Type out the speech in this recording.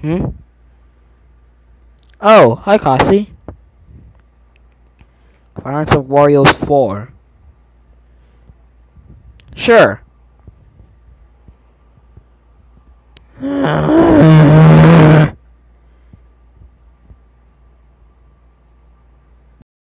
Hmm? Oh, hi, Cassie. Parents of Warriors 4. Sure.